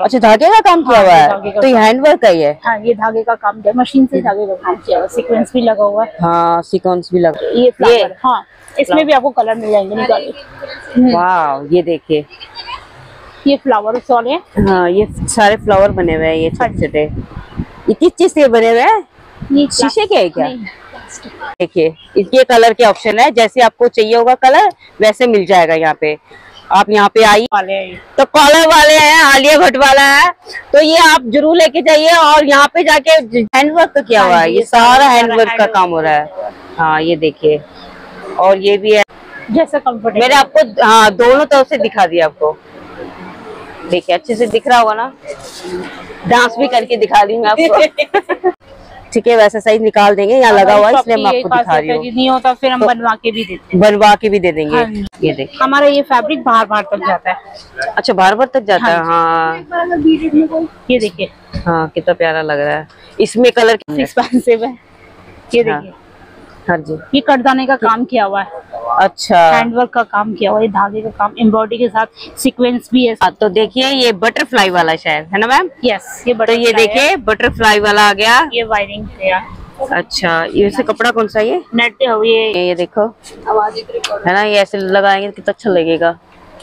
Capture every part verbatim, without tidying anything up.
अच्छा, धागे का काम किया हुआ है, तो ये हैंडवर्क का ही है। हाँ, ये धागे का काम है, मशीन से धागे का काम किया हुआ, सीक्वेंस भी लगा हुआ है। हाँ, सीक्वेंस भी लगा। ये फ्लावर, हाँ, इसमें भी आपको कलर मिल जाएंगे निकाले। वाह, ये देखिए, ये फ्लावर वाले हैं। हाँ, ये सारे फ्लावर बने हुए हैं, ये छोटे छोटे। ये किस चीज से बने हुए हैं? ये शीशे के है क्या? देखिए, इसके कलर के ऑप्शन है, जैसे आपको चाहिए होगा कलर वैसे मिल जाएगा यहाँ पे। आप यहाँ पे आइए, तो कॉलर वाले हैं, आलिया भट्ट वाला है, तो ये आप जरूर लेके जाइए। और यहाँ पे जाके हैंडवर्क तो किया हुआ है, ये सारा हैंडवर्क का काम हो रहा है। हाँ, ये देखिए, और ये भी है, जैसा कंफर्ट। मैंने आपको हाँ दोनों तरफ से दिखा दिया आपको। देखिए, अच्छे से दिख रहा होगा ना, डांस भी करके दिखा दी मैं आपको। ठीक है, वैसे साइज निकाल देंगे, यहाँ लगा हुआ है इसलिए मैं आपको दिखा रही हूँ। नहीं होता फिर हम बनवा के भी देते हैं। बनवा के भी दे देंगे। हाँ, ये देखिए, हमारा ये फैब्रिक बाहर बाहर तक जाता है। अच्छा, बाहर बाहर तक जाता है। हाँ, ये देखिए, हाँ, कितना प्यारा लग रहा है। इसमें कलर एक्सपेंसिव है। ये देखिए, हाँ जी, ये कटदाने का काम किया हुआ है। अच्छा, हैंडवर्क का काम किया हुआ है, धागे का काम, एम्ब्रॉयडरी के साथ सीक्वेंस भी है। तो देखिए, ये बटरफ्लाई वाला शायद है ना मैम? यस, ये तो ये देखिए, बटरफ्लाई वाला आ गया। ये वायरिंग है। अच्छा, ये से कपड़ा कौन सा है? ये नेट पे हो। ये ये देखो, है ना, ये ऐसे लगाएंगे तो कितना अच्छा लगेगा।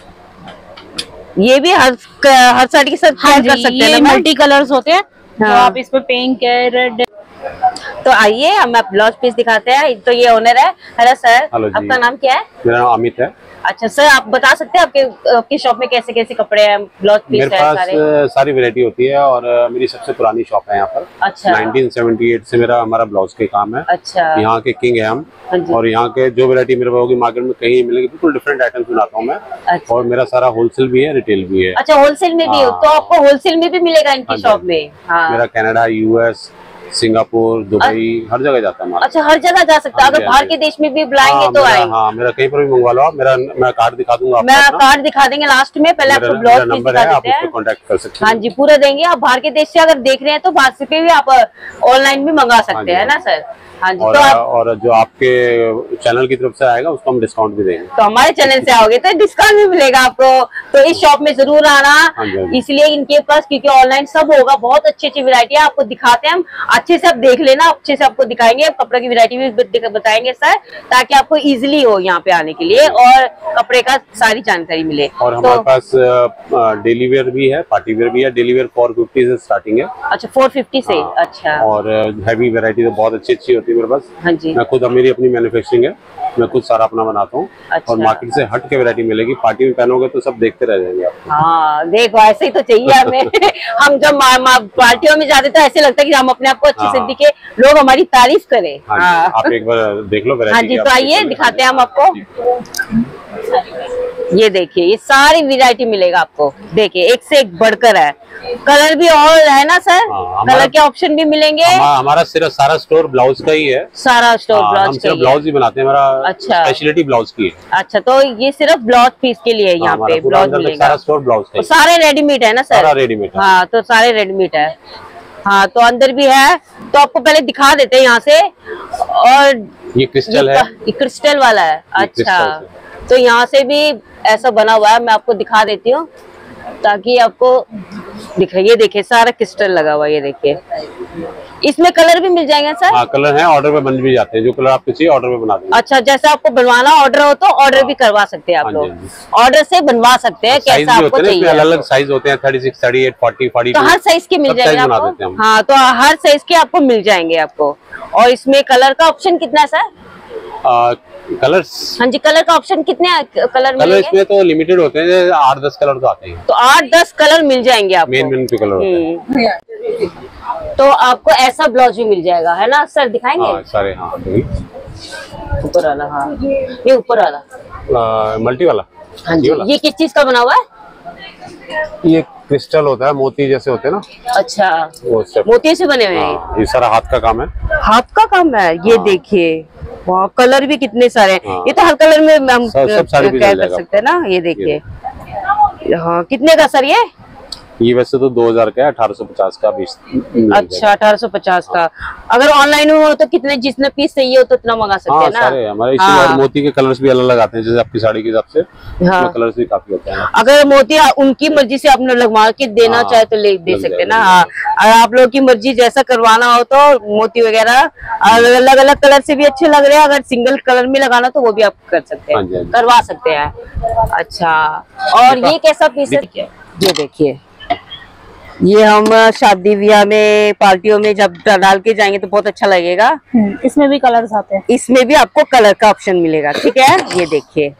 ये भी हर हर साड़ी के साथ हाँ कर सकते हैं, मल्टी कलर्स होते हैं। हाँ। तो आप इस पे पिंक है, रेड। तो आइए, हम ब्लाउज पीस दिखाते हैं। तो ये ओनर है। हेलो सर, आपका नाम क्या है? मेरा नाम अमित है। अच्छा सर, आप बता सकते हैं आपके आपकी शॉप में कैसे कैसे कपड़े हैं, ब्लाउज पीस मेरे है? पास सारे सारी वैरायटी होती है और मेरी सबसे पुरानी शॉप है यहाँ पर। अच्छा, नाइनटीन सेवेंटी एट से मेरा हमारा ब्लाउज के काम है। अच्छा, यहाँ के किंग है हम। हाँ, और यहाँ के जो वैरायटी मेरे पास होगी मार्केट में कहीं मिलेगी, बिल्कुल डिफरेंट आइटम्स बनाता हूँ मैं। अच्छा। और मेरा सारा होलसेल भी है, रिटेल भी है। अच्छा, होलसेल में भी हो तो आपको होलसेल में भी मिलेगा इनकी शॉप में? हाँ, मेरा कनाडा, यूएस, सिंगापुर, दुबई, हर जगह जाता है। अच्छा, हर जगह जा सकता है। अगर बाहर के देश में भी बुलाएंगे तो आएंगे? हाँ, मेरा कहीं पर भी मंगवा लो। मेरा मैं कार्ड दिखा दूंगा, मैं कार्ड दिखा देंगे लास्ट में। पहले आपको ब्लाउज पीस दिखा देते हैं, कॉन्टेक्ट कर सकते हैं। हाँ जी, पूरा देंगे। आप बाहर के देश से अगर देख रहे हैं तो बाहर से भी आप ऑनलाइन भी मंगा सकते हैं ना सर? हाँ जी। और, तो आप, और जो आपके चैनल की तरफ से आएगा उसको हम डिस्काउंट भी देंगे। तो हमारे चैनल से आओगे तो डिस्काउंट भी मिलेगा आपको। तो इस शॉप में जरूर आना, इसलिए इनके पास, क्योंकि ऑनलाइन सब होगा। बहुत अच्छी अच्छी वैरायटी है, आपको दिखाते हैं हम। अच्छे से आप देख लेना, अच्छे से आपको दिखाएंगे। कपड़े की वैरायटी भी बताएंगे सर, ताकि आपको इजिली हो यहाँ पे आने के लिए और कपड़े का सारी जानकारी मिले। और हमारे तो, पास डेली वेयर भी है, पार्टी वेयर भी है। डेली वेयर फोर फिफ्टी से स्टार्टिंग है। अच्छा, फोर फिफ्टी से। अच्छा, और हैवी वैरायटी तो बहुत अच्छी अच्छी होती है मेरे पास। हाँ जी, मैं खुद, मेरी अपनी मैन्युफैक्चरिंग है, मैं खुद सारा अपना बनाता हूँ। अच्छा। और मार्केट से हट के वैरायटी मिलेगी। पार्टी में पहनोगे तो सब देखते रह जाएंगे आप। हाँ, देखो, ऐसे ही तो चाहिए हमें। हम जब पार्टियों में जाते तो ऐसे लगता है कि हम अपने आप को अच्छे से दिखे, लोग हमारी तारीफ करें। हाँ, हाँ। आप एक बार देख लो वैरायटी। हाँ जी, तो आइए दिखाते हैं हम आपको। ये देखिए, ये सारी वैरायटी मिलेगा आपको। देखिए, एक से एक बढ़कर है। कलर भी और है ना सर? हाँ, कलर के ऑप्शन भी मिलेंगे। हमारा सिर्फ सारा स्टोर ब्लाउज का ही है। सारा स्टोर ब्लाउज हम सिर्फ ब्लाउज ही बनाते हैं। हमारा अच्छा स्पेशलिटी ब्लाउज की है। अच्छा, तो ये सिर्फ ब्लाउज पीस के लिए यहाँ पे ब्लाउज मिलेगा। सारा स्टोर ब्लाउज का। सारे रेडीमेड है ना सर? सारा रेडीमेड। हाँ, तो सारे रेडीमेड है। हाँ, तो अंदर भी है, तो आपको पहले दिखा देते हैं यहाँ से। और ये क्रिस्टल है, ये क्रिस्टल वाला है। अच्छा, तो यहाँ से भी ऐसा बना हुआ है, मैं आपको दिखा देती हूँ ताकि आपको दिख रहा है। ये देखिए, सारा क्रिस्टल लगा हुआ है। ये देखिए, इसमें कलर भी मिल जाएंगे सर? हाँ, कलर है, ऑर्डर पे बन भी जाते हैं। जो कलर आपको चाहिए ऑर्डर पे बना देंगे। अच्छा, जैसा आपको बनवाना ऑर्डर हो तो ऑर्डर भी करवा सकते हैं आप लोग। ऑर्डर से बनवा सकते हैं, कैसा आपको चाहिए। अलग अलग साइज होते हैं, thirty six, thirty eight, forty, forty. तो हर साइज के मिल जाएंगे आपको। हाँ, तो हर साइज के आपको मिल जाएंगे आपको। और इसमें कलर का ऑप्शन कितना है सर? कलर्स, हाँ जी, कलर का ऑप्शन कितने कलर कलर इसमें तो लिमिटेड होते हैं, आठ दस कलर तो आते हैं। तो आठ दस कलर मिल जाएंगे आपको। मेन मेन कलर होते हैं। तो आपको ऐसा ब्लाउज भी मिल जाएगा, है ना सर? दिखाएंगे? हाँ, सारे। हाँ, ऊपर वाला। हाँ, ये ऊपर वाला मल्टी वाला। हाँ जी, ये किस चीज का बना हुआ है? ये क्रिस्टल होता है, मोती जैसे होते हैं ना। अच्छा, वो मोती से बने हुए हैं। ये सारा हाथ का काम है। हाथ का काम है। ये देखिए, वाह, कलर भी कितने सारे हैं। हाँ। ये तो हर कलर में हम सब, सब क्या कर सकते हैं ना। ये देखिए, हाँ, कितने का सर ये? ये वैसे तो दो हजार का है, अठारह सौ पचास का भी। अच्छा, अठारह सौ पचास का। अगर ऑनलाइन हो तो कितने जितने पीस चाहिए हो तो उतना मंगा सकते हाँ, हैं ना। सारे हमारे इसी हाँ। और मोती के कलर्स भी अलग अलग आते हैं, जैसे आपकी साड़ी के हिसाब से हाँ। कलर्स भी काफी होते हैं। अगर मोती उनकी मर्जी से आपने लगवा के देना हाँ, चाहे तो ले दे सकते हैं ना। हाँ, अगर आप लोग की मर्जी जैसा करवाना हो तो मोती वगैरह अलग अलग कलर से भी अच्छे लग रहे हैं। अगर सिंगल कलर में लगाना तो वो भी आप कर सकते हैं, हाँ, करवा सकते हैं। अच्छा, और ये कैसा पीस है? ये देखिए, ये हम शादी ब्याह में पार्टियों में जब डाल के जाएंगे तो बहुत अच्छा लगेगा। इसमें भी कलर्स आते हैं। इसमें भी आपको कलर का ऑप्शन मिलेगा, ठीक है। ये देखिए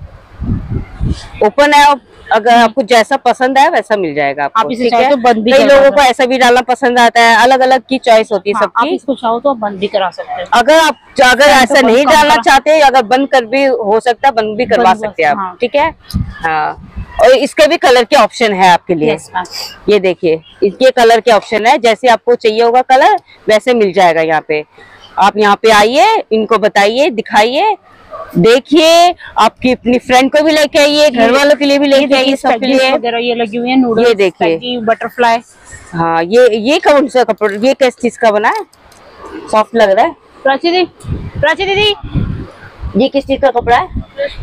ओपन है, अगर आपको जैसा पसंद है वैसा मिल जाएगा आपको, आप इसे ठीक चाहो है। तो बंद भी कई करवा लोगों को ऐसा भी डालना पसंद आता है, अलग अलग की चॉइस होती है हाँ, आप सबकी। इसको चाहो तो आप बंद भी करा सकते हैं। अगर आप अगर ऐसा नहीं डालना चाहते, अगर बंद कर भी हो सकता है, बंद भी करवा बंद सकते हैं हाँ। आप, ठीक है। हाँ, और इसके भी कलर के ऑप्शन है आपके लिए। Yes ma'am. ये देखिए, इसके कलर के ऑप्शन है, जैसे आपको चाहिए होगा कलर वैसे मिल जाएगा यहाँ पे। आप यहाँ पे आइए, इनको बताइए, दिखाइए, देखिए, आपकी अपनी फ्रेंड को भी लेके आइए, घर वालों के लिए भी लेके आइए, सबके लिए वगैरह ये लगी हुई है। नूडल्स, ये देखिए, बटरफ्लाई। हाँ, ये ये कौन सा कपड़ा, ये किस चीज का बना है? सॉफ्ट लग रहा है। प्राची दी, प्राची दीदी, ये किस चीज का कपड़ा है?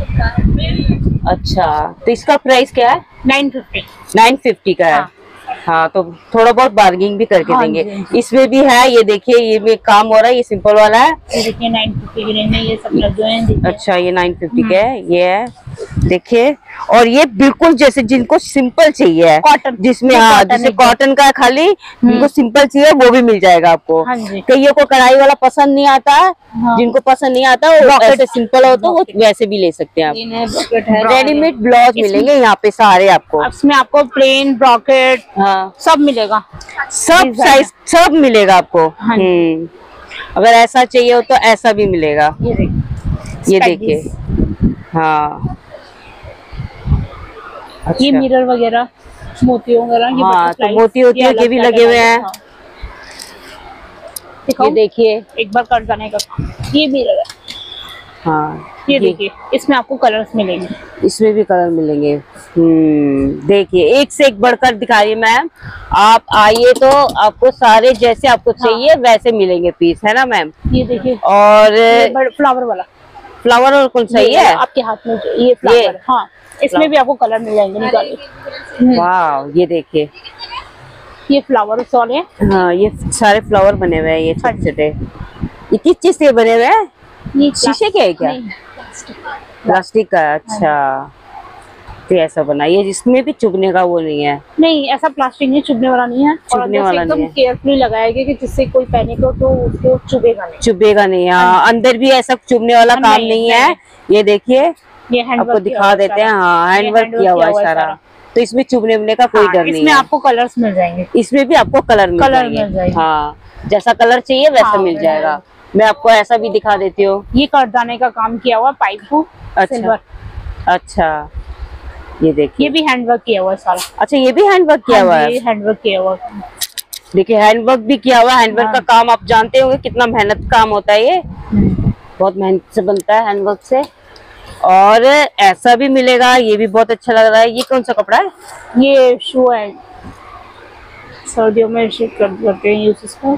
अच्छा, तो इसका प्राइस क्या है? Nine fifty. नाइन फिफ्टी का है। हाँ। हाँ, तो थोड़ा बहुत बार्गेनिंग भी करके हाँ देंगे। जी। इसमें भी है, ये देखिए, ये भी काम हो रहा है, ये सिंपल वाला है। ये देखिए नाइन फिफ्टी की रेंज में ये सब लगे हुए हैं। अच्छा, ये नाइन फिफ्टी का है, ये है, देखिए। और ये बिल्कुल जैसे जिनको सिंपल चाहिए, कॉटन, जिसमें हाँ, जिसे कॉटन का खाली जिनको सिंपल चाहिए वो भी मिल जाएगा आपको। हाँ जी। कईयों को कढ़ाई वाला पसंद नहीं आता, हाँ। जिनको पसंद नहीं आता वो ऐसे सिंपल हो तो वो वैसे भी ले सकते हैं आप। रेडीमेड ब्लाउज मिलेंगे यहाँ पे सारे आपको। इसमें आपको प्लेन, ब्रॉकेट, हाँ, सब मिलेगा, सब साइज सब मिलेगा आपको। हाँ। हम्म, अगर ऐसा चाहिए हो तो ऐसा भी मिलेगा। ये देखिए, ये देखिए, हाँ, अच्छा। ये मिरर वगैरह, मोती वगैरह, ये हाँ, तो मोती होती है के भी लगे हुए हैं। ये देखिए, एक बार कट जाने का, ये मिरर है। हाँ, ये देखिए, इसमें आपको कलर्स मिलेंगे। इसमें भी कलर मिलेंगे। हम्म, देखिए, एक से एक बढ़कर दिखा रही है मैम। आप आइए तो आपको सारे जैसे आपको चाहिए हाँ। वैसे मिलेंगे पीस, है ना मैम। ये देखिए, और फ्लावर वाला, फ्लावर और कौन सा है आपके हाथ में? ये फ्लावर, हाँ, इसमें भी आपको कलर मिल जाएंगे निकालिए। वाह, ये देखिए, ये फ्लावर सॉल है। हाँ, ये सारे फ्लावर बने हुए हैं, ये छोटे छोटे। ये किस चीज से बने हुए हैं? ये शीशे के है क्या? प्लास्टिक का। अच्छा, तो ऐसा बना, ये जिसमें भी चुभने का वो नहीं है। नहीं, ऐसा प्लास्टिक नहीं, चुभने वाला नहीं है। चुभने वाला नहीं है, केयरफुली लगाया गया कि जिससे कोई पहने को तो उसको चुभेगा नहीं। चुभेगा नहीं, हाँ। अंदर भी ऐसा चुभने वाला काम नहीं है। ये देखिए, ये आपको दिखा देते हैं। हाँ, हैंडवर्क किया हुआ है सारा, तो इसमें चुभने उभने का कोई डर नहीं है। इसमें आपको कलर्स मिल जाएंगे। इसमें भी आपको कलर मिल कलर मिल जाएंगे। जाएंगे। हाँ, जैसा कलर चाहिए वैसा मिल जाएगा। मैं आपको ऐसा भी दिखा देती हूँ। ये करदाने का काम किया हुआ, पाइप को। अच्छा, अच्छा, ये देखिए, ये भी हैंडवर्क किया हुआ है सारा। अच्छा, ये भी हैंडवर्क किया हुआ है। हैंडवर्क किया हुआ, देखिए, हैंडवर्क भी किया हुआ है। हैंडवर्क का काम आप जानते होंगे कितना मेहनत काम होता है, ये बहुत मेहनत से बनता है हैंडवर्क से। और ऐसा भी मिलेगा, ये भी बहुत अच्छा लग रहा है। ये कौन सा कपड़ा है? ये शू है, सर्दियों में करते हैं यूज इसको।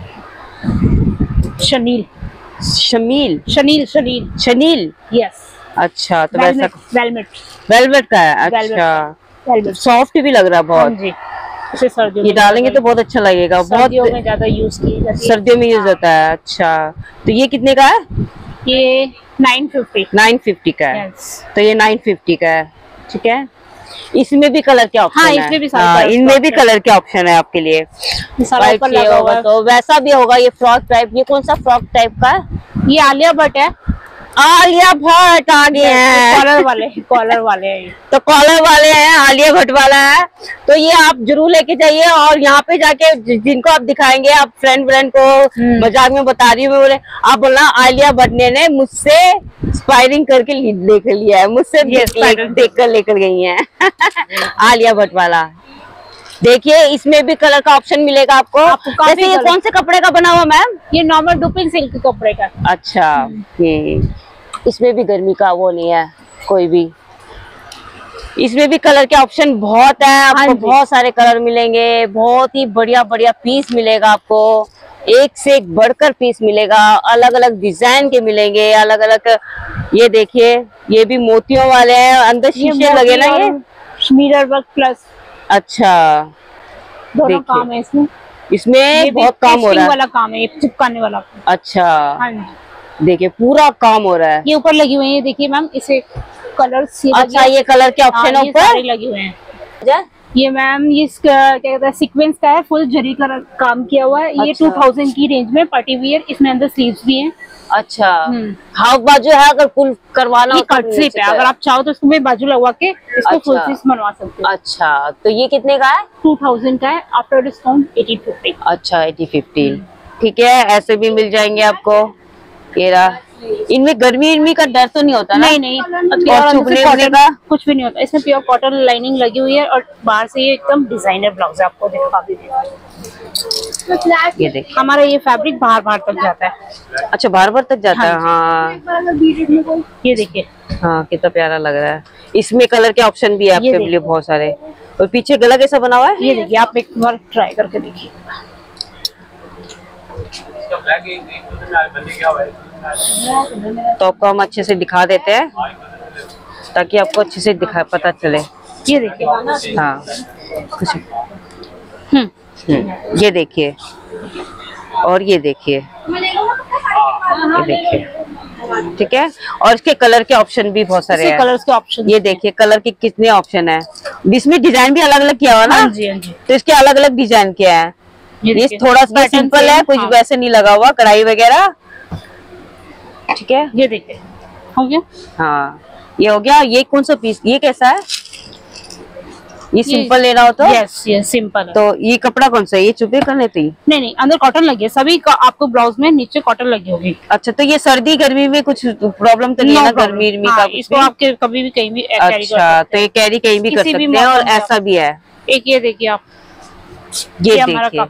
Chenille, chenille, chenille, chenille, chenille, yes. अच्छा, तो वैसा वेलवेट, वेलवेट का है। अच्छा, सॉफ्ट भी लग रहा है बहुत। जी, इसे सर्दियों ये डालेंगे तो बहुत अच्छा लगेगा। सर्दियों में ज्यादा यूज की जाती है। सर्दियों में यूज होता है। अच्छा, तो ये कितने का है? ये नाइन फिफ्टी। नाइन फिफ्टी का है। yes. तो ये नाइन फिफ्टी का है, ठीक है। इसमें भी कलर के ऑप्शन हाँ, है। इसमें भी हाँ, इनमें भी कलर के ऑप्शन है आपके लिए। वाइट लगा होगा तो वैसा भी होगा। ये फ्रॉक टाइप, ये कौन सा फ्रॉक टाइप का है? ये आलिया भट्ट है। आलिया भट्ट आ गए हैं। कॉलर वाले, कॉलर वाले हैं। तो कॉलर वाले हैं, आलिया भट्ट वाला है। तो ये आप जरूर लेके जाइए। और यहाँ पे जाके जिनको आप दिखाएंगे, आप फ्रेंड फ्रेंड को मजाक में बता रही हूँ मैं, बोले आप बोलना आलिया भट्ट ने मुझसे इंस्पायरिंग करके देख लिया है, मुझसे देख कर लेकर गई है। आलिया भट्ट वाला देखिए, इसमें भी कलर का ऑप्शन मिलेगा आपको। आपको वैसे ये कौन से कपड़े का बना हुआ मैम? ये नॉर्मल डुपिंग सिल्क के कपड़े का। अच्छा, ये इसमें भी गर्मी का वो नहीं है कोई भी। इसमें भी कलर के ऑप्शन बहुत है, आपको हाँ बहुत सारे कलर मिलेंगे, बहुत ही बढ़िया बढ़िया पीस मिलेगा आपको, एक से एक बढ़कर पीस मिलेगा, अलग अलग डिजाइन के मिलेंगे, अलग अलग। ये देखिए ये भी मोतियों वाले हैं, अंदर शीशे लगे ना, ये मिरर वर्क प्लस अच्छा दोनों काम है इसमें। इसमें बहुत काम हो रहा है वाला काम है, ये चिपकाने वाला। अच्छा हाँ जी देखिए पूरा काम हो रहा है। ये ऊपर लगी हुई है, देखिए मैम इसे कलर। अच्छा ये कलर के ऑप्शन है ऊपर लगे हुए हैं। ये मैम ये क्या कहते हैं सीक्वेंस का है, फुल जरी का काम किया हुआ है। ये टू थाउजेंड की रेंज में पार्टी वियर, इसमें अंदर स्लीव्स भी हैं। अच्छा हाफ बाजू है, अगर फुल करवाना ये कट स्लीव है, अगर आप चाहो तो इसमें बाजू लगवा के इसको फुल स्लीव बनवा सकते हो। अच्छा तो ये कितने का है? टू थाउजेंड का है, आफ्टर डिस्काउंट एटी फिफ्टी। अच्छा एटी फिफ्टी ठीक है। ऐसे भी मिल जाएंगे आपको। ये रहा, इनमें गर्मी इनमी का डर तो नहीं होता ना? नहीं नहीं, और चुभने उभने का कुछ भी नहीं होता। इसमें प्योर कॉटन लाइनिंग लगी हुई है और बाहर से ये एकदम डिजाइनर ब्लाउज है, आपको दिखा भी देगा। ये देखिए हमारा ये फैब्रिक बाहर बाहर तक जाता है। अच्छा बार बार तक जाता है। हाँ ये देखिए हाँ कितना प्यारा लग रहा है। इसमें कलर के ऑप्शन भी है आपके लिए बहुत सारे। और पीछे गला कैसा बना हुआ है? ये देखिए आप एक बार ट्राई करके देखिए। तो आपको हम अच्छे से दिखा देते हैं ताकि आपको अच्छे से दिखा पता चले। ये देखिए हाँ कुछ हम्म ये देखिए और ये देखिए ये देखिए ठीक है। और इसके कलर के ऑप्शन भी बहुत सारे हैं। कलर्स के ऑप्शन ये देखिए कलर के कितने ऑप्शन है। इसमें डिजाइन भी अलग अलग किया हुआ ना? हाँ जी, हाँ जी। तो इसके अलग अलग डिजाइन क्या है? ये थोड़ा सा सिंपल है, कुछ हाँ। वैसे नहीं लगा हुआ कढ़ाई वगैरह। ठीक है ये देखिए हो गया। हाँ ये हो गया। ये कौन सा पीस, ये कैसा है? ये सिंपल लेना हो तो? यस यस सिंपल है। तो ये कपड़ा कौन सा है? ये चुपे करने थी? नहीं नहीं, अंदर कॉटन लगी है सभी का, आपको ब्लाउज में नीचे कॉटन लगी होगी। अच्छा तो ये सर्दी गर्मी में कुछ प्रॉब्लम तो नहीं है ना? गर्मी गर्मी का इसको आपके कभी भी कहीं भी कैरी कर अच्छा तो ये कैरी कहीं भी कर सकते हैं। और ऐसा भी है, एक ये देखिए आप, ये देखिए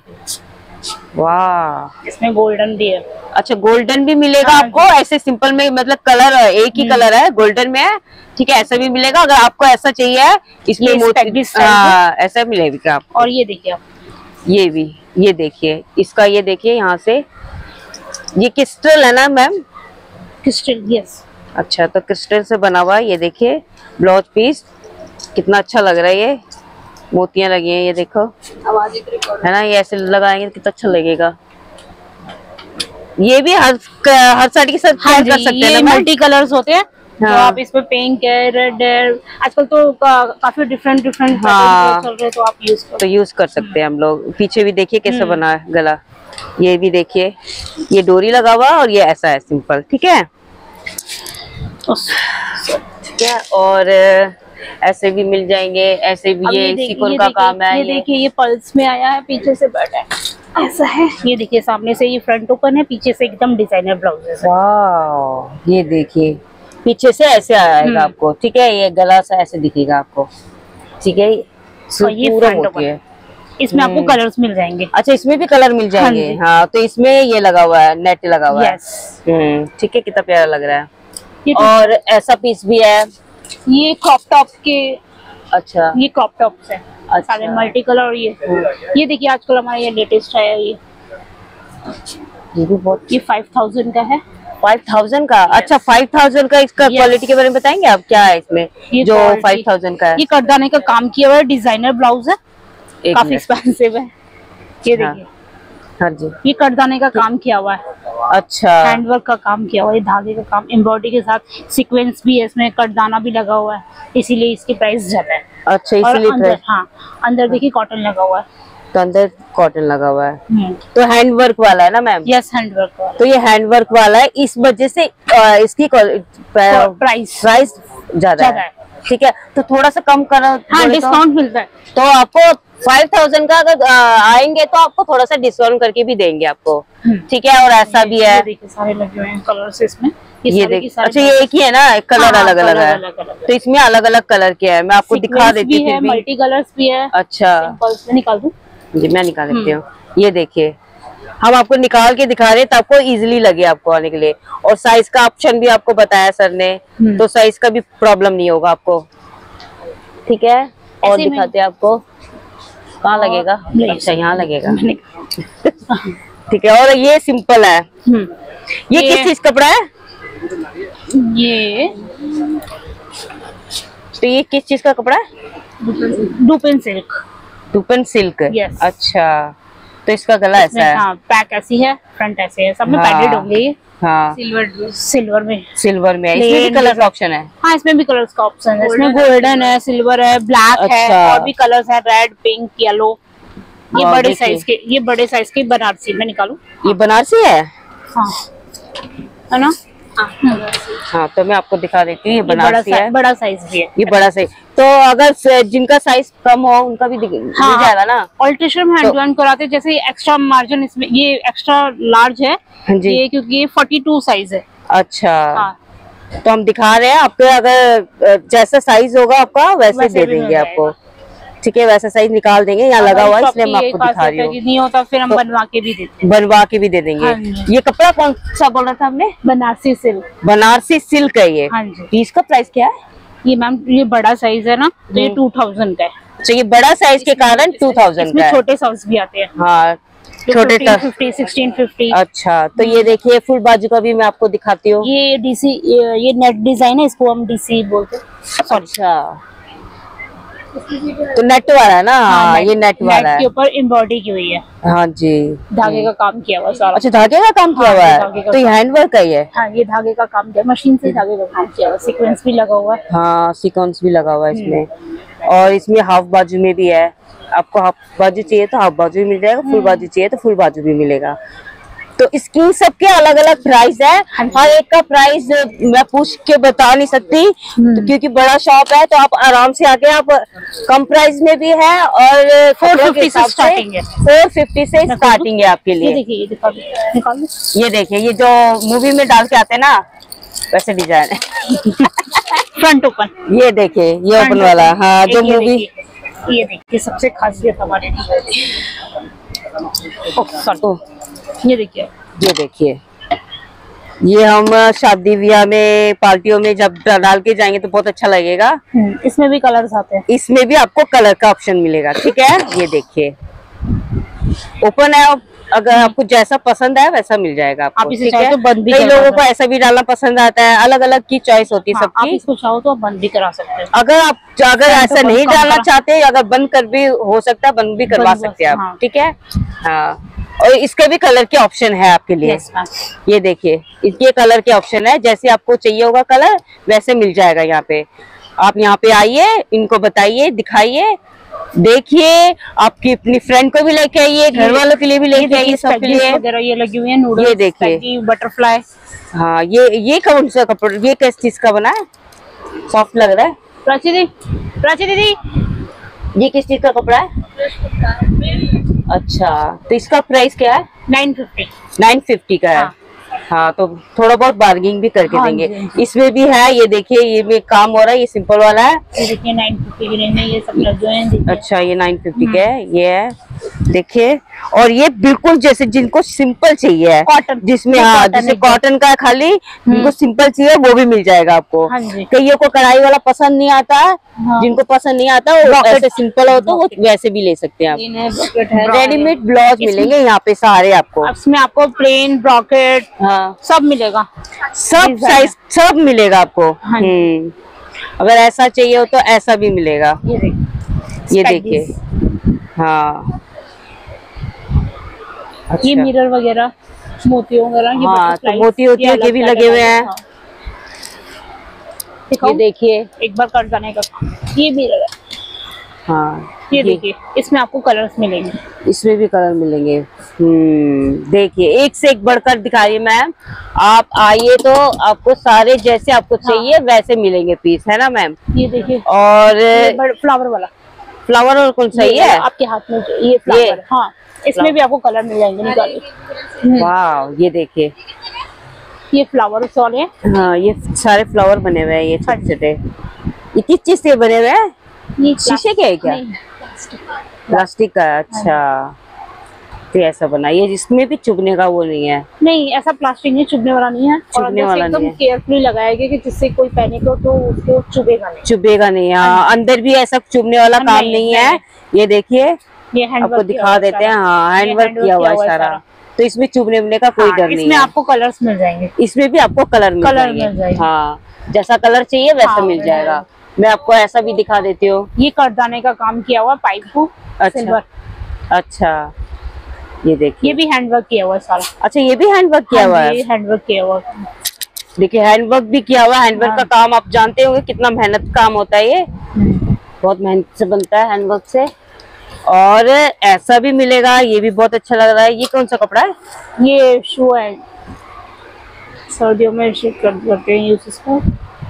वाह, इसमें गोल्डन भी है। अच्छा गोल्डन भी मिलेगा हाँ, आपको ऐसे सिंपल में, मतलब कलर एक ही कलर है गोल्डन में है। ठीक है ऐसा भी मिलेगा अगर आपको ऐसा चाहिए इसमें मोती, हाँ ऐसा मिलेगा आपको। और ये देखिए आप, ये भी ये देखिए इसका, ये देखिए यहाँ से ये क्रिस्टल है ना मैम? Crystal yes. अच्छा तो क्रिस्टल से बना हुआ है। ये देखिए ब्लाउज पीस कितना अच्छा लग रहा है, ये मोतियां लगी हैं, ये देखो है ना? ये ऐसे लगाएंगे तो कितना अच्छा लगेगा। ये भी हर हर साड़ी के साथ हाँ कर सकते हैं ये ना? मल्टी कलर्स होते हैं। हाँ। तो आप इसमें पिंक है, रेड है, आजकल तो का, काफी डिफरेंट डिफरेंट हाँ। चल रहे हैं, तो आप यूज कर तो यूज कर सकते हैं हम लोग। पीछे भी देखिए कैसा बना है गला, ये भी देखिए ये डोरी लगा हुआ और ये ऐसा है सिंपल। ठीक है ठीक है। और ऐसे भी मिल जाएंगे, ऐसे भी ये सिकोन का काम है। ये देखिए ये पल्स में आया है, पीछे से बट है, ऐसा है। ये देखिए सामने से ये फ्रंट ओपन है, पीछे से एकदम डिजाइनर ब्लाउज है। वाह ये देखिए पीछे से ऐसे आएगा आपको। ठीक है ये गला सा ऐसे दिखेगा आपको। ठीक है और ये पूरा फ्रंट होती है। इसमें आपको कलर्स मिल जाएंगे। अच्छा इसमें भी कलर मिल जाएंगे। हाँ, हाँ तो इसमें ये लगा हुआ है, नेट लगा हुआ है। यस हम्म ठीक है कितना प्यारा लग रहा है। ये और ऐसा पीस भी है। ये क्रॉप टॉप के, अच्छा ये क्रॉप टॉप्स है अच्छा। सारे मल्टी कलर। और ये ये देखिए आजकल हमारा ये लेटेस्ट है, ये ये भी बहुत, ये फाइव थाउजेंड का है। फाइव थाउजेंड का? अच्छा फाइव थाउजेंड का इसका क्वालिटी के बारे में बताएंगे आप, क्या है इसमें ये जो quality- फाइव थाउजेंड का है? ये करदाने का काम किया हुआ है, डिजाइनर ब्लाउज है, एक काफी मिनट। एक्सपेंसिव है। ये हाँ। देखिए हाँ जी ये करदाने का काम किया हुआ है, अच्छा हैंडवर्क का काम किया हुआ है, धागे का काम, एम्ब्रॉयडरी के साथ सीक्वेंस भी है, इसमें कटदाना भी लगा हुआ है, इसीलिए इसकी प्राइस ज्यादा है। अच्छा और इसीलिए अंदर, हाँ अंदर देखिए कॉटन लगा हुआ है। तो अंदर कॉटन लगा हुआ है। तो हैंडवर्क वाला है ना मैम? यस हैंडवर्क वाला। तो ये हैंडवर्क वाला है, इस वजह से आ, इसकी प्राइस प्राइस ज्यादा ज्यादा है। है। ठीक है तो थोड़ा सा कम करो। हाँ डिस्काउंट मिलता है। तो आपको फाइव थाउजेंड का अगर आ, आएंगे तो आपको थोड़ा सा डिस्काउंट करके भी देंगे आपको। ठीक है और ऐसा भी है, ये देखिए सारे लगे हुए हैं कलर्स इसमें। ये सारे देख के सारे अच्छा ये एक ही है ना, कलर हाँ, अलग अलग कलर है। अलग अलग है। तो इसमें अलग अलग कलर के है, मैं आपको दिखा Sequence देती भी है, हूँ। मल्टी कलर्स भी है। अच्छा सिंपल्स में निकाल दूं? जी मैं निकाल देती हूँ। ये देखिए हम आपको निकाल के दिखा रहे हैं तो आपको इजीली लगे आपको आने के लिए। और साइज का ऑप्शन भी आपको बताया सर ने, तो साइज का भी प्रॉब्लम नहीं होगा आपको। ठीक है, और ऐसे में- दिखाते हैं आपको कहाँ लगेगा। अच्छा यहाँ लगेगा। ठीक है, और ये सिंपल है। हम्म, ये, ये- किस चीज कपड़ा है? ये तो ये किस चीज का कपड़ा है? Dupion silk. Dupion silk. Yes. अच्छा, तो इसका गला ऐसा है। हाँ, बैक ऐसी है, फ्रंट ऐसे है, सब में हाँ। पैडेड होंगे ये। हाँ, सिल्वर सिल्वर में। सिल्वर में है। इसमें भी Plain कलर का ऑप्शन है। हाँ, इसमें भी कलर्स का ऑप्शन है। इसमें गोल्डन है, सिल्वर है, ब्लैक है, अच्छा। और भी कलर्स है, रेड, पिंक, येलो। ये वाह, बड़े देखिए। साइज के, ये बड़े साइज के बनारसी में निकालू। ये बनारसी है। हाँ, है ना? हाँ, तो मैं आपको दिखा देती हूँ। ये ये बड़ा बनारसी है। साइज, बड़ा साइज भी है। ये बड़ा साइज, तो अगर स- जिनका साइज कम हो उनका भी दिख- मिल हाँ। जाएगा ना। ऑल्ट्रेशन में हैंड तो- टू हैंड कराते हैं, जैसे एक्स्ट्रा मार्जिन इसमें, ये एक्स्ट्रा लार्ज है हाँ जी। ये, क्योंकि ये बयालीस साइज है। अच्छा, हाँ, तो हम दिखा रहे हैं आपको, अगर अ, जैसा साइज होगा आपका वैसे, वैसे दे भी मिल देंगे आपको। जाएगा। ठीक है, वैसा साइज निकाल देंगे, यहाँ लगा हुआ है शॉप इसलिए की मैं ये आपको दिखा खासियत रही है हूँ। कि नहीं होता फिर हम तो- बनवा के भी देते हैं। बनवा के भी दे देंगे। हाँ जी। ये कपड़ा कौन सा बोला था हमने? बनारसी सिल्क। बनारसी सिल्क है ये। हाँ जी। तो इसका प्राइस क्या है? ये मैम, ये बड़ा साइज है ना, तो ये हम्म। टू थाउजेंड का है। तो ये बड़ा साइज के कारण टू थाउजेंड इसमें का है। छोटे साइज भी आते हैं, हाँ, छोटे का। Fifty, sixteen fifty. अच्छा, तो ये देखिए फुल बाजू का भी मैं आपको दिखाती हूँ। ये डीसी, ये, ये नेट डिजाइन है, इसको हम डीसी बोलते हैं। सॉरी, अच्छा, तो नेट वाला है ना। हाँ, ये नेट वाला के है। ऊपर एम्ब्रॉयडरी की हुई है, हाँ जी। धागे का काम किया हुआ सारा। अच्छा, धागे का काम किया हाँ, हुआ ये है। धागे का तो ये हैंडवर्क है ये। हाँ, ये धागे का काम किया, मशीन से धागे का काम किया हुआ, सीक्वेंस भी लगा हुआ है। हाँ, सीक्वेंस भी लगा हुआ है इसमें, और इसमें हाफ बाजू में भी है। आपको हाफ बाजू चाहिए तो हाफ बाजू भी मिल जाएगा, फुल बाजू चाहिए तो फुल बाजू भी मिलेगा। तो इसकी सबके अलग अलग प्राइस है। हर एक का प्राइस मैं पूछ के बता नहीं सकती, तो क्योंकि बड़ा शॉप है, तो आप आराम से आके आप कम प्राइस में भी है और फोर फिफ्टी से स्टार्टिंग है। फोर फिफ्टी से स्टार्टिंग है आपके ये लिए। देखिए, ये दिखा दो, निकाल लो। ये देखिए, ये जो मूवी में डाल के आते हैं ना वैसे डिजाइन है। Front open. ये देखिए, ये ओपन वाला। हाँ, जो ये मूवी। देखिए, ये देखिए सबसे खासियत हमारे सॉरी, ये देखिए, ये देखिए, ये हम शादी ब्याह में, पार्टियों में जब डाल के जाएंगे तो बहुत अच्छा लगेगा। इसमें भी कलर्स आते हैं। इसमें भी आपको कलर का ऑप्शन मिलेगा। ठीक है, ये देखिए ओपन है, अगर आपको जैसा पसंद है वैसा मिल जाएगा आपको। आप इसे ठीक चाहे है, तो बंद भी कई करवा लोगों को सकते ऐसा भी डालना पसंद आता है, अलग अलग की चॉइस होती है हाँ, आप सबकी। इसको चाहो तो आप बंद भी करा सकते हैं। अगर आप अगर तो ऐसा बंद नहीं कम डालना करा। चाहते, अगर बंद कर भी हो सकता है, बंद भी करवा बंद सकते हैं आप। हाँ। ठीक है, हाँ, और इसके भी कलर के ऑप्शन है आपके लिए। Yes, ma'am। ये देखिए, इसके कलर के ऑप्शन है, जैसे आपको चाहिए होगा कलर वैसे मिल जाएगा यहाँ पे। आप यहाँ पे आइए, इनको बताइए, दिखाइए, देखिए, आपकी अपनी फ्रेंड को भी लेके आइए, घर वालों के लिए भी लेके आइए, सबके लिए। वगैरह ये लगी हुई है, नूडल्स, ये देखिए। बटरफ्लाई। हाँ, ये ये कौन सा कपड़ा, ये किस चीज का बना है? सॉफ्ट लग रहा है। प्राची दी, प्राची दीदी, ये किस चीज का कपड़ा है? अच्छा, तो इसका प्राइस क्या है? Nine fifty. नाइन फिफ्टी का है। हाँ। हाँ, तो थोड़ा बहुत बार्गेनिंग भी करके हाँ देंगे। जी, हाँ इसमें भी है, ये देखिए, ये भी काम हो रहा है, ये सिंपल वाला है। ये देखिए नाइन फिफ्टी की रेंज में ये सब लगे हुए हैं, देखिए। अच्छा, ये नाइन फिफ्टी का है, ये है, देखिए। और ये बिल्कुल जैसे जिनको सिंपल चाहिए है, कॉटन, जिसमें ये हाँ, कॉटन जिसे एकदम। कॉटन का है खाली, जिनको सिंपल चाहिए वो भी मिल जाएगा आपको। हाँ जी। कईयों को कढ़ाई वाला पसंद नहीं आता है, हाँ। जिनको पसंद नहीं आता वो Brocade। ऐसे सिंपल हो तो वो वैसे भी ले सकते हैं आप। रेडीमेड ब्लाउज मिलेंगे यहाँ पे सारे आपको। इसमें आपको प्लेन, ब्रॉकेट, हाँ, सब मिलेगा। सब Design साइज सब मिलेगा आपको। हाँ। हम्म, अगर ऐसा चाहिए हो तो ऐसा भी मिलेगा। ये देखिए, ये देखिए, हाँ, अच्छा। ये मिरर वगैरह, मोतियों वगैरह, ये हाँ, butterflies, तो मोती होती ये है के अलग भी अलग लगे हुए अलग, हैं। हाँ। ये दिखाऊं? देखिए, एक बार कट जाने का। ये मिरर है, हाँ, ये देखिए, इसमें आपको कलर्स मिलेंगे। इसमें भी कलर मिलेंगे। हम्म, देखिए, एक से एक बढ़कर दिखाइए मैम। आप आइए तो आपको सारे जैसे आपको चाहिए वैसे मिलेंगे पीस, है ना मैम? ये देखिए, और ये बड़- फ्लावर वाला, फ्लावर और कौन सा ये है? आपके हाथ में, ये फ्लावर, हाँ, इसमें भी आपको कलर मिल जाएंगे, निकालिए। वाह, ये देखिए, ये फ्लावर वाले हैं। हाँ, ये सारे फ्लावर बने हुए हैं, ये छोटे छोटे। ये किस चीज से बने हुए हैं? ये शीशे के है क्या? नहीं, प्लास्टिक का है। अच्छा, तो ऐसा बनाइए जिसमें भी चुभने का वो नहीं है। नहीं, ऐसा प्लास्टिक नहीं, चुभने वाला नहीं है। चुभने वाला नहीं है, एकदम केयरफुली लगाया गया कि जिससे कोई पहने को तो उसको चुभेगा नहीं। चुभेगा नहीं। हाँ, अंदर भी ऐसा चुभने वाला काम नहीं, नहीं है। ये देखिए, ये आपको दिखा देते हैं। हाँ, हैंडवर्क किया हुआ है सारा, तो इसमें चुभने उभने का कोई हाँ, डर नहीं है। इसमें आपको कलर्स मिल जाएंगे, इसमें भी आपको कलर मिल कलर जाएंगे। मिल जाएंगे। हाँ, जैसा कलर चाहिए वैसा हाँ, मिल जाएगा। मैं आपको ऐसा भी दिखा देती हूँ। ये करदाने का काम किया हुआ पाइप को। अच्छा, अच्छा, ये देखिए, ये भी हैंडवर्क किया हुआ है सारा। अच्छा, ये भी हैंडवर्क किया हुआ है। हैंडवर्क किया हुआ है, देखिए, हैंडवर्क भी किया हुआ है। हैंडवर्क का काम आप जानते होंगे कितना मेहनत काम होता है। ये बहुत मेहनत से बनता है हैंडवर्क से। और ऐसा भी मिलेगा, ये भी बहुत अच्छा लग रहा है। ये कौन सा कपड़ा है? ये शू है, सर्दियों में करते हैं यूज इसको।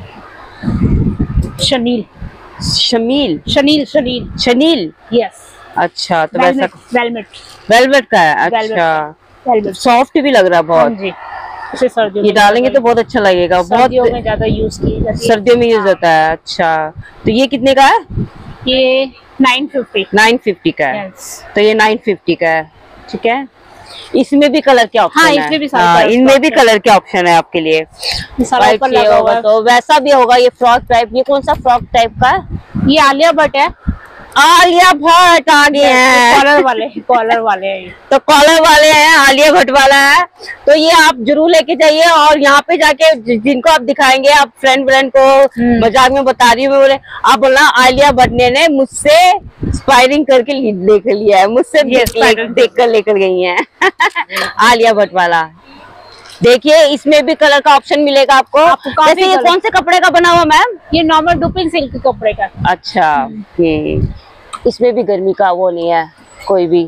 Chenille, chenille, chenille, chenille, chenille. Yes. अच्छा, तो वैसा वेलवेट, वेलवेट का है। अच्छा, सॉफ्ट भी लग रहा है बहुत। जी, इसे सर्दियों ये डालेंगे तो बहुत अच्छा लगेगा। सर्दियों बहुत में ज्यादा यूज की जाती है। सर्दियों में यूज होता है। अच्छा, तो ये कितने का है? ये नाइन फिफ्टी, नाइन फिफ्टी का है। yes. तो ये नाइन फिफ्टी का है। ठीक है, इसमें भी कलर के ऑप्शन हाँ, है। इसमें भी सारे हाँ, कलर इनमें भी कलर के ऑप्शन है आपके लिए। वाइट होगा होगा तो वैसा भी होगा। ये फ्रॉक टाइप, ये कौन सा फ्रॉक टाइप का है? ये आलिया भट्ट है। आलिया भट्ट आ गए हैं। कॉलर वाले, कॉलर वाले हैं। तो कॉलर वाले हैं, आलिया भट्ट वाला है। तो ये आप जरूर लेके जाइए। और यहाँ पे जाके जिनको आप दिखाएंगे, आप फ्रेंड फ्रेंड को मजाक में बता रही हूँ मैं, बोले आप बोलना आलिया भट्ट ने मुझसे इंस्पायरिंग करके लेकर लिया है, मुझसे देख कर लेकर गई है। आलिया भट्ट वाला। देखिए, इसमें भी कलर का ऑप्शन मिलेगा आपको। आपको जैसे ये कौन से कपड़े का बना हुआ मैम? ये नॉर्मल डुपिंग सिल्क के कपड़े का। अच्छा, ये इसमें भी गर्मी का वो नहीं है कोई भी।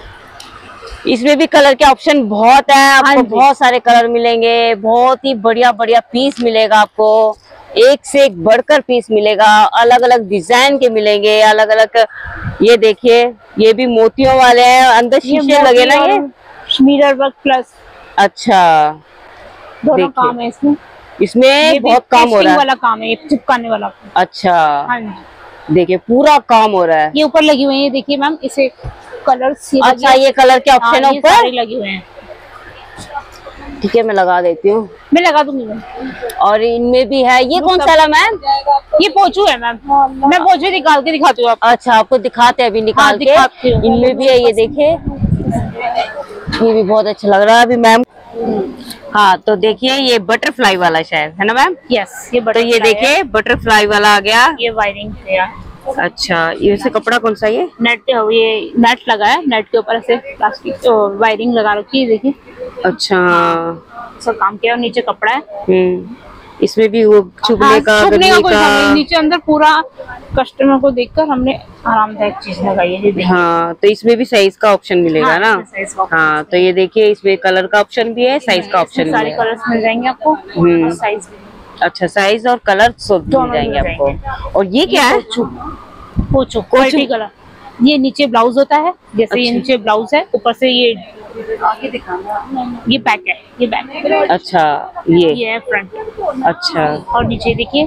इसमें भी कलर के ऑप्शन बहुत है आपको। बहुत सारे कलर मिलेंगे, बहुत ही बढ़िया बढ़िया पीस मिलेगा आपको। एक से एक बढ़कर पीस मिलेगा, अलग अलग डिजाइन के मिलेंगे, अलग अलग। ये देखिए, ये भी मोतियों वाले हैं, अंदर शीशे लगे ना। ये मिरर वर्क प्लस। अच्छा, दोनों काम है इसमें। इसमें बहुत काम हो रहा है, वाला काम है, चिपकाने वाला। अच्छा, हाँ जी, देखिए पूरा काम हो रहा है। ये ऊपर लगी हुई है, देखिए मैम, इसे कलर। अच्छा, ये कलर के ऑप्शन है ऊपर लगे हुए हैं। ठीक है, मैं लगा देती हूँ। मैं लगा दूंगी मैम। और इनमें भी है। ये कौन सा है मैम? ये पोचू है मैम। मैं पोचू निकाल के दिखाती हूँ। अच्छा, आपको दिखाते हैं अभी निकाल के। इनमें भी है, ये देखिए, ये भी बहुत अच्छा लग रहा है अभी मैम। हाँ, तो देखिए, ये बटरफ्लाई वाला शायद है ना मैम? यस, ये तो ये देखिए बटरफ्लाई वाला आ गया। ये वायरिंग है। अच्छा, ये से कपड़ा कौन सा? ये नेट, ये नेट लगा है, नेट के ऊपर ऐसे प्लास्टिक तो वायरिंग लगा रखी है, देखिए। अच्छा, सब काम किया। और नीचे कपड़ा है। हम्म, इसमें भी वो चुभने हाँ, का, चुभने का कोई का। नीचे अंदर पूरा कस्टमर को देखकर हमने आरामदायक चीज लगाई है। हाँ, तो इसमें भी साइज का ऑप्शन मिलेगा हाँ, ना। हाँ, तो ये देखिए, इसमें कलर का ऑप्शन भी है, साइज का ऑप्शन भी है। सारे कलर्स मिल जाएंगे आपको। हम्म, साइज भी। अच्छा, साइज और कलर सब मिल जाएंगे आपको। और ये क्या है? पोचू, क्वालिटी कलर। ये नीचे ब्लाउज होता है, जैसे ये नीचे ब्लाउज है, ऊपर से ये आगे दिखाना। ये बैक है, ये बैक। अच्छा, ये ये है फ्रंट। अच्छा, और नीचे देखिए,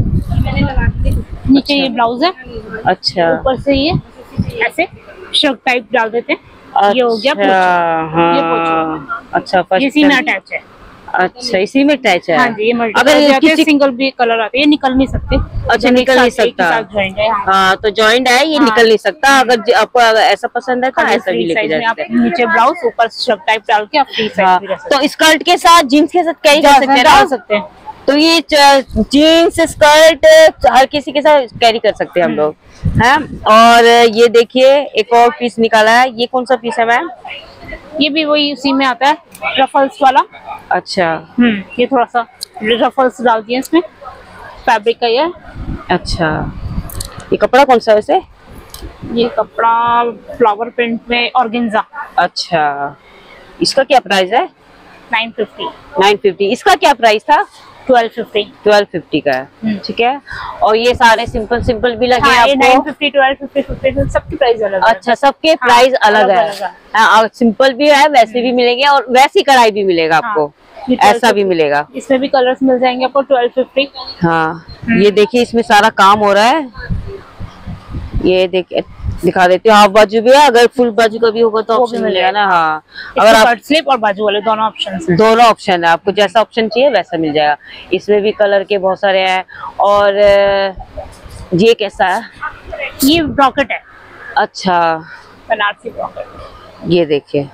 नीचे ये ब्लाउज है। अच्छा, ऊपर से ये ऐसे शर्ट टाइप डाल देते हैं। ये हो गया पोचू। हाँ, ये पोचू। अच्छा, इसी में अटैच है। अच्छा, इसी में अटैच है। हाँ जी, ये अगर किसी सिंगल भी कलर आते हैं, ये निकल नहीं सकते। अच्छा, निकल नहीं सकता। हाँ, तो जॉइंट है, ये निकल नहीं सकता। अगर आपको ऐसा पसंद है तो ऐसा भी लेके जा सकते हैं। नीचे ब्लाउज, ऊपर शर्ट टाइप डाल के आप फ्री साइज भी रख सकते हैं। तो स्कर्ट के साथ, जीन्स के साथ कैरी कर सकते हैं, डाल सकते हैं। तो ये जीन्स स्कर्ट हर किसी के साथ कैरी कर सकते हैं हम लोग, हैं। और ये देखिए, एक और पीस निकाला है। ये कौन सा पीस है मैम? ये भी वही उसी में आता है, रफल्स वाला। अच्छा, हम्म, ये थोड़ा सा रफल्स डाल दिए इसमें, फैब्रिक का ये। अच्छा, ये कपड़ा कौन सा है वैसे? ये कपड़ा फ्लावर प्रिंट में ऑर्गेन्जा। अच्छा, इसका क्या प्राइस है? Nine fifty. Nine fifty. इसका क्या प्राइस था? Twelve fifty. ट्वेल्व फिफ्टी का है, ठीक है। और ये सारे सिंपल सिंपल भी लगे हैं हाँ, आपको। Nine fifty, twelve fifty, fifty, सबकी प्राइस अलग है। अच्छा, सबके प्राइस हाँ, अलग, अलग है, अलग है। हाँ, और सिंपल भी है, वैसे भी मिलेंगे, और वैसी कढ़ाई भी मिलेगा आपको। हाँ, ऐसा भी मिलेगा। इसमें भी कलर्स मिल जाएंगे आपको। Twelve fifty. हाँ, ये देखिए, इसमें सारा काम हो रहा है। ये देखिए, दिखा देती हूँ। हाफ बाजू भी है, अगर फुल बाजू का भी होगा तो ऑप्शन मिलेगा ना। हाँ, अगर आप स्लीप और बाजू वाले दोनों ऑप्शन हैं। दोनों ऑप्शन है, आपको जैसा ऑप्शन चाहिए वैसा मिल जाएगा। इसमें भी कलर के बहुत सारे हैं। और ये कैसा है? ये ब्रॉकेट है। अच्छा, बनारसी ब्रॉकेट। ये देखिए,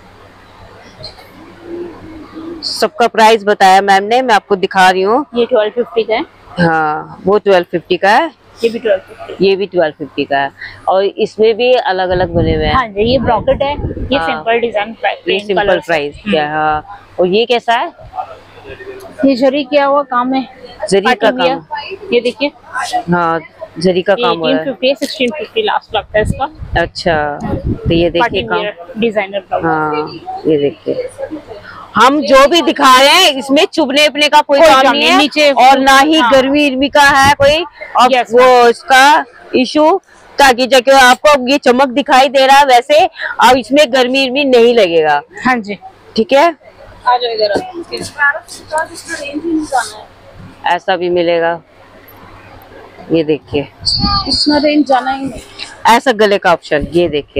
सबका प्राइस बताया मैम ने, मैं आपको दिखा रही हूँ। ये ट्वेल्व फिफ्टी का है। हाँ, वो ट्वेल्व फिफ्टी का है, ये भी ट्वेल्व फिफ्टी, ये भी ट्वेल्व फिफ्टी का है। और इसमें भी अलग अलग बने हुए हैं। हाँ जी, ये ब्रॉकेट है, ये हाँ, सिंपल डिजाइन प्राइस, ये सिंपल प्राइस क्या है। हाँ, और ये कैसा है? ये जरी किया हुआ काम है, जरी का काम। ये देखिए, हाँ, जरी का काम हो रहा है। सिक्सटीन फिफ्टी लास्ट लगता है इसका। अच्छा, तो ये देखिए काम, डिजाइनर। हाँ, ये देखिए, हम जो भी दिखा रहे हैं इसमें चुभने उपने का कोई, कोई काम नहीं है नीचे, और ना ही हाँ। गर्मी इर्मी का है कोई, और yes, वो इसका इशू, ताकि जब आपको ये चमक दिखाई दे रहा है वैसे अब इसमें गर्मी इर्मी नहीं लगेगा। हाँ जी, ठीक है। आ जाओ इधर। ऐसा भी मिलेगा, ये देखिए, इतना रेंज जाना ही नहीं। ऐसा गले का ऑप्शन, ये देखिए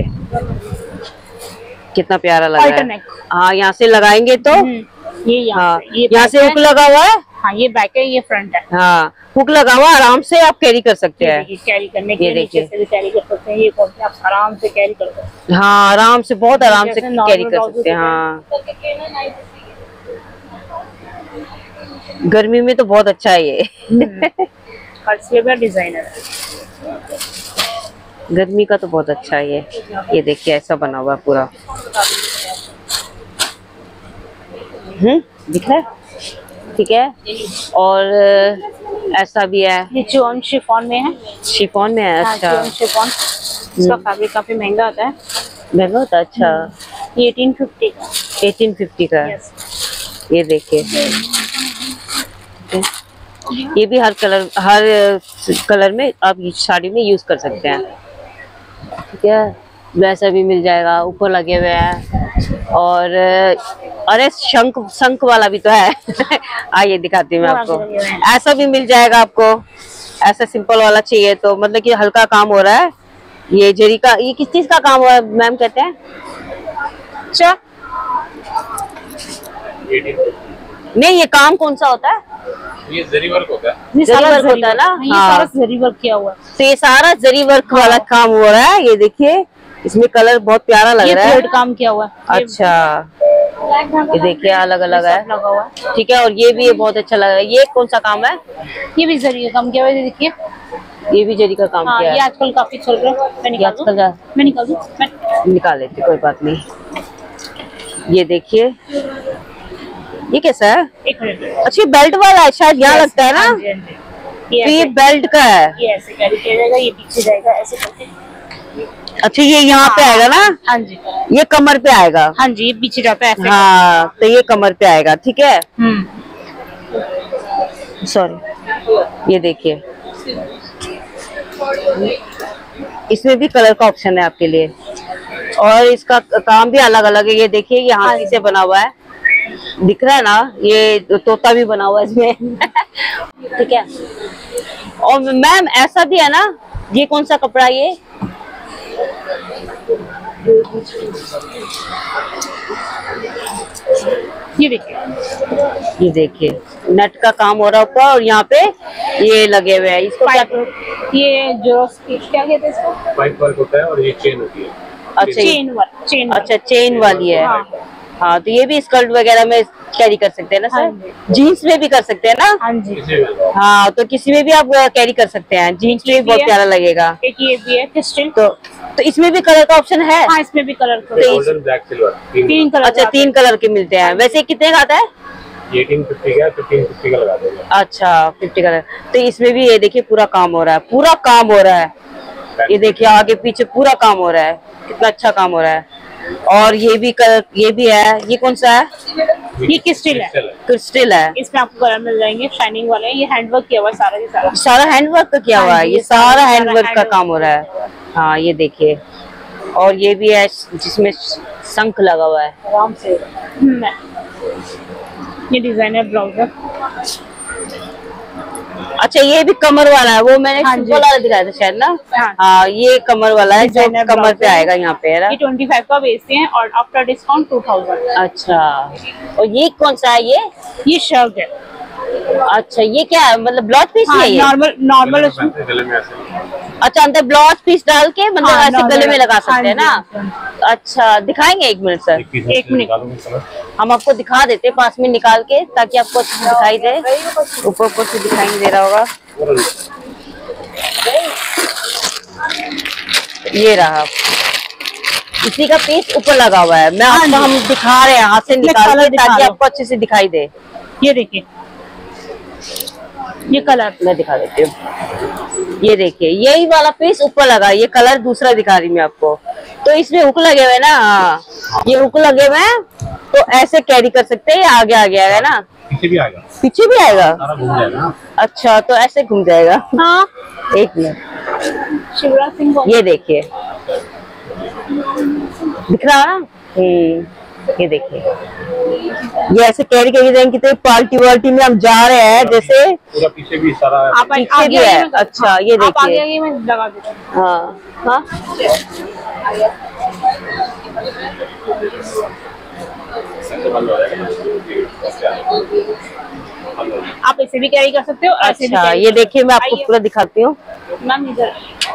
कितना प्यारा लग रहा है। हाँ, यहाँ से लगाएंगे तो ये यहाँ हाँ, ये यहाँ से हुक लगा हुआ है। हाँ, ये बैक है, ये फ्रंट है। हाँ, हुक लगा हुआ, आराम से आप कैरी कर सकते हैं। कैरी करने के लिए नीचे से भी कैरी कर सकते हैं, ये आप आराम से कैरी कर सकते हैं। हाँ, आराम से, बहुत आराम से कैरी कर सकते हैं। हाँ, गर्मी में तो बहुत अच्छा है ये। डिजाइनर गर्मी का तो बहुत अच्छा है ये। ये देखिए, ऐसा बना हुआ पूरा, हम्म दिख रहा है, ठीक है। और ऐसा भी है, ये चोन शिफॉन में है। शिफॉन में है, अच्छा। हाँ, शिफॉन, इसका फैब्रिक काफी महंगा होता है। महंगा होता है, अच्छा। ये एटीन फिफ्टी का, एटीन फिफ्टी का है। ये देखिए, ये भी हर कलर, हर कलर में आप साड़ी में यूज कर सकते हैं, ठीक है। वैसा भी मिल जाएगा, ऊपर लगे हुए हैं। और अरे शंख, शंख वाला भी तो है। आइए दिखाती हूँ मैं आपको। ऐसा भी मिल जाएगा आपको, ऐसा सिंपल वाला चाहिए तो, मतलब कि हल्का काम हो रहा है। ये जरी का, ये किस चीज का काम हो रहा है मैम कहते हैं? अच्छा, नहीं, ये काम कौन सा होता है? ये जरी वर्क होता है। ये जरी वर्क होता है ना। ये सारा जरी वर्क किया हुआ है। तो ये सारा जरी वर्क वाला काम हो रहा है। ये देखिए, इसमें कलर बहुत प्यारा लग रहा है। ये काम किया हुआ है। अच्छा, ये देखिए, अलग अलग है, लगा हुआ है, ठीक है। और ये भी ये बहुत अच्छा लग रहा है। ये कौन सा काम है? ये भी जरी का काम किया हुआ है, देखिए, ये भी जरी का काम हाँ, किया है। ये आजकल काफी चल रहा है। मैं निकाल आजकल मैं निकाल दूं? मैं निकाल लेती, कोई बात नहीं। ये देखिए, ये कैसा है? एक मिनट। अच्छा, बेल्ट वाला है शायद, यहाँ लगता है ना। ये तो ये बेल्ट का है। ये ऐसे कैरी किया जाएगा, ये पीछे जाएगा ऐसे करके। अच्छा, ये यहाँ पे आएगा ना। हाँ जी, ये कमर पे आएगा। हाँ जी, ये पीछे जाता है ऐसे। हाँ, तो ये कमर पे आएगा, ठीक है। हम्म, सॉरी, ये देखिए, इसमें भी कलर का ऑप्शन है आपके लिए, और इसका काम भी अलग अलग है। ये देखिए, ये हाथी से बना हुआ है, दिख रहा है ना, ये तोता भी बना हुआ है इसमें। ठीक है। और मैम ऐसा भी है ना, ये कौन सा कपड़ा? ये ये देखिए, ये देखिए, नेट का काम हो रहा है ऊपर, और यहाँ पे ये लगे हुए हैं। इसको क्या, ये जो क्या कहते हैं इसको? पाइप वर्क होता है, और ये चेन होती है। अच्छा, चेन वर्क, चेन अच्छा, चेन वाली है। हाँ। हाँ, तो ये भी स्कर्ट वगैरह में कैरी कर सकते हैं ना सर? हाँ, जीन्स में भी कर सकते हैं ना? हाँ जी, हाँ, तो किसी में भी आप कैरी कर सकते हैं, जीन्स में भी बहुत प्यारा लगेगा। एक ये भी है क्रिस्टल, तो तो इसमें भी कलर का ऑप्शन है? हाँ, इसमें भी कलर का, गोल्डन, ब्लैक, सिल्वर, तीन कलर। अच्छा, तीन कलर के मिलते हैं। वैसे कितने का आता है? एटीन फिफ्टी का, फिफ्टीन फिफ्टी का लगा देगा। अच्छा, फिफ्टी कलर। तो इसमें भी ये देखिए, पूरा काम हो रहा है, पूरा काम हो रहा है। ये देखिए, आगे पीछे पूरा काम हो रहा है, कितना अच्छा काम हो रहा है। और ये भी कलर, ये भी है। ये कौन सा है? ये क्रिस्टल है, क्रिस्टल है। इसमें आपको कलर मिल जाएंगे, शाइनिंग वाले। ये हैंडवर्क किया हुआ है सारा, ये सारा सारा हैंडवर्क का किया हुआ है। ये सारा हैंडवर्क का काम हो रहा है। हाँ, ये देखिए, और ये भी है जिसमें शंख लगा हुआ है। आराम से। ये डिजाइनर ब्लाउज है, अच्छा ये भी कमर वाला है, वो मैंने हाँ सिंपल वाला दिखाया था शायद ना। हाँ, हाँ ये कमर वाला है जो Designer कमर blouse पे है। आएगा यहाँ पे है ना। ये ट्वेंटी फाइव का बेचते हैं और आफ्टर डिस्काउंट टू थाउजेंड। अच्छा और ये कौन सा है ये? ये शर्ट है। अच्छा ये क्या है, मतलब ब्लाउज पीस हाँ, है ये? नॉर्मल नॉर्मल उसमें। गले में ऐसे अच्छा अंदर ब्लाउज पीस डाल के मतलब हाँ, ऐसे गले में लगा सकते हैं ना। हाँ, अच्छा दिखाएंगे एक मिनट सर, एक मिनट। हम आपको दिखा देते हैं पास में निकाल के ताकि आपको अच्छे से दिखाई दे। ऊपर ऊपर से दिखाई नहीं दे रहा होगा। ये रहा, इसी का पीस ऊपर लगा हुआ है। मैं आपको हम दिखा रहे हैं हाथ से निकाल के ताकि आपको अच्छे से दिखाई दे। ये देखिए ये कलर मैं दिखा देती हूँ। ये देखिए यही वाला पीस ऊपर लगा, ये कलर दूसरा दिखा रही मैं आपको। तो इसमें हुक लगे हुए ना, हाँ ये हुक लगे हुए हैं तो ऐसे कैरी कर सकते हैं। ये आगे आगे आएगा ना, पीछे भी आएगा, पीछे भी आएगा। सारा घूम जाएगा। अच्छा तो ऐसे घूम जाएगा। हाँ एक मिनट, शिवराज सिंह ये देखिए दिख रहा है ना। हम्म ये देखिए ये ऐसे कैरी करके जाएंगे। कितने पार्टी वार्टी में हम जा रहे हैं जैसे। पूरा पीछे भी सारा आप पीछे आगे भी है। आइए, मैं- अच्छा ये आप आगे देखिए। आइए, मैं लगा दूंगा। हाँ हाँ बंद हो जाएगा। आप ऐसे भी कैरी कर सकते हो, ऐसे भी अच्छा carry ये कर देखिए मैं सकते हो। आपको पूरा दिखाती हूँ। आइए, मैम इधर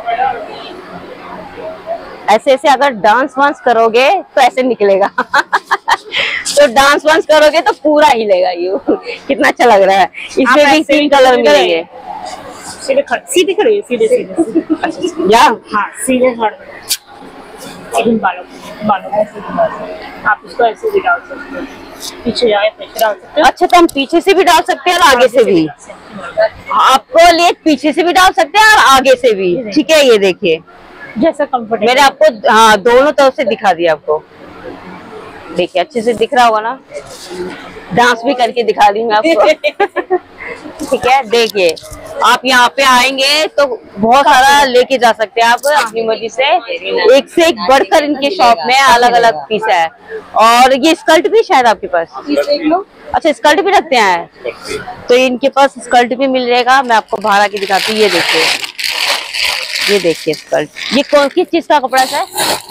ऐसे ऐसे अगर डांस वांस करोगे तो ऐसे निकलेगा। तो डांस वांस करोगे तो पूरा हिलेगा। ये कितना अच्छा लग रहा है। इसमें भी ऐसे तीन भी कलर इधर मिलेंगे। सीधे खड़े सीधे खड़े सीधे सीधे या हाँ सीधे खड़े। एक बालों बालों ऐसे भी डाल सकते हैं। आप इसको ऐसे भी डाल सकते हो, पीछे जाए पीछे डाल सकते हो। अच्छा तो हम पीछे से भी डाल सकते हैं और आगे से भी। आपको लिए पीछे से भी डाल सकते हैं और आगे से भी। ठीक है ये देखिए जैसा कंफर्टेबल। मैंने आपको हाँ दोनों तरफ से दिखा दिया आपको। देखिए अच्छे से दिख रहा होगा ना। डांस भी करके दिखा दी मैं आपको। ठीक है देखिए आप यहाँ पे आएंगे तो बहुत सारा लेके जा सकते हैं आप अपनी मर्जी से। एक से एक बढ़कर इनके शॉप में अलग अलग पीस है। और ये स्कर्ट भी शायद आपके पास। अच्छा स्कर्ट भी रखते हैं तो इनके पास स्कर्ट भी मिल जाएगा। मैं आपको बाहर आके दिखाती हूँ। ये देखिए ये देखिए स्कर्ट। ये कौन किस चीज का कपड़ा है?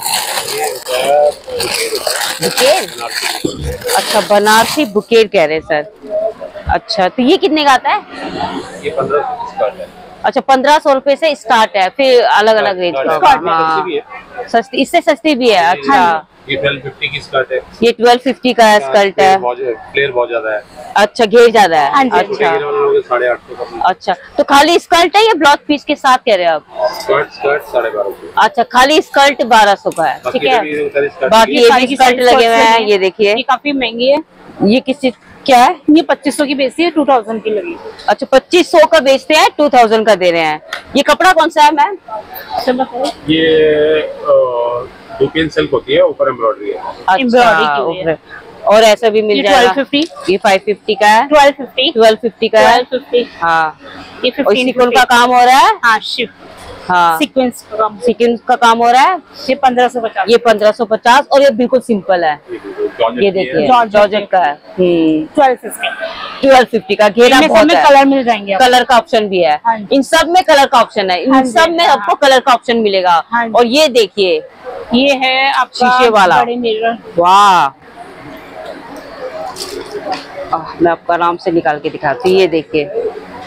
बुकेर। अच्छा बनारसी बुकेर कह रहे हैं सर। अच्छा तो ये कितने का आता है? ये पंद्रह सौ स्कर्ट है। अच्छा पंद्रह सौ रुपए से स्टार्ट है, फिर अलग अलग रेंज का होगा। हाँ भी है। सस्ती, इससे सस्ती भी है। अच्छा ये ट्वेल्व फिफ्टी की स्कर्ट है। ये ट्वेल्व फिफ्टी का स्कर्ट है। फ्लेयर बहुत ज्यादा है। अच्छा घेर ज्यादा है। हाँ जी, अच्छा साढ़े आठ सौ का। अच्छा तो खाली स्कर्ट है या ब्लाउज पीस के साथ कह रहे हो आप? स्कर्ट स्कर्ट साढ़े बारह सौ। अच्छा खाली स्कर्ट बारह सौ का है। ठीक है बाकी ये भी स्कर्ट लगे हुए हैं। ये देखिए ये काफी महंगी है। ये किस क्या है? ये पच्चीस सौ की बेचती है, टू थाउजेंड की लगी। अच्छा पच्चीस सौ का बेचते हैं, टू थाउजेंड का दे रहे हैं। ये कपड़ा कौन सा है मैम? ये दुकेन सिल्क होती है, ऊपर एम्ब्रॉयडरी है। एम्ब्रॉयडरी की हुई है। अच्छा और ऐसा भी मिल जाएगा। ट्वेल्व फिफ्टी ये फाइव फिफ्टी का है। ट्वेल्व फिफ्टी ट्वेल्व फिफ्टी का है। ट्वेल्व फिफ्टी हाँ ये और फिफ्टीन सिक्वेंस का काम हो रहा है। हाँ शिप हाँ सीक्वेंस का काम। सिक्वेंस का काम हो रहा है। ये पंद्रह सौ पचास। ये पंद्रह सौ पचास और ये बिल्कुल सिंपल है। जॉर्जेट ये की है। देखिए जॉर्जेट जॉर्जेट का है। हम्म ट्वेल्व फिफ्टी। ट्वेल्व फिफ्टी का घेरा इनमें सब बहुत में है। कलर मिल जाएंगे आपको। कलर का ऑप्शन भी है। हाँ जी। इन सब में कलर का ऑप्शन है। हाँ इन जी, सब में हाँ। आपको कलर का ऑप्शन मिलेगा। हाँ जी। और ये देखिए ये है आपका शीशे वाला। बड़े मिरर। वाह आह, मैं आपको आराम से निकाल के दिखाती हूँ। ये देखिए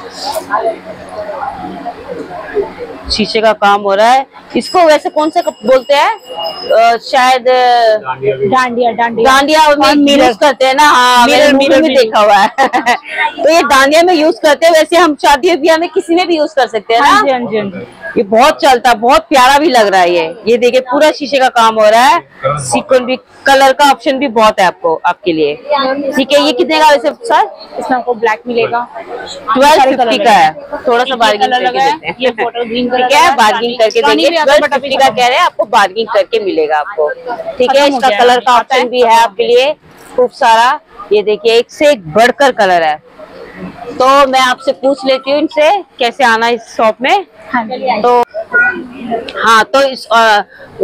शीशे का काम हो रहा है। इसको वैसे कौन सा कप बोलते हैं? अ, शायद डांडिया भी। डांडिया डांडिया डांडिया में यूज करते हैं ना। हाँ मैंने मिरर, मूवी मिरर में भी। देखा हुआ है। तो ये डांडिया में यूज करते हैं। वैसे हम शादी ब्याह में किसी में भी यूज कर सकते हैं ना। हाँ जी हाँ जी हाँ जी। ये बहुत चलता है, बहुत प्यारा भी लग रहा है। ये ये देखिए पूरा शीशे का काम हो रहा है। सीक्वेंस भी, कलर का ऑप्शन भी बहुत है आपको आपके लिए। ठीक है ये कितने का वैसे सर? इसमें आपको ब्लैक मिलेगा। ट्वेल्व फिफ्टी का है। थोड़ा सा बार्गिंग कलर करके लगा है। देते हैं। ये फोटो ग्रीन कलर ठीक है बार्गिंग करके देंगे। ट्वेल्व बट फिफ्टी का कह रहे हैं, आपको बार्गिंग करके मिलेगा आपको। ठीक है खत्म हो इसका गया कलर है। का ऑप्शन भी है आपके लिए खूब सारा। ये देखिए एक से एक बढ़कर कलर है। तो मैं आपसे पूछ लेती हूँ इनसे कैसे आना इस शॉप में। हाँ जी। तो हाँ, तो इस, आ,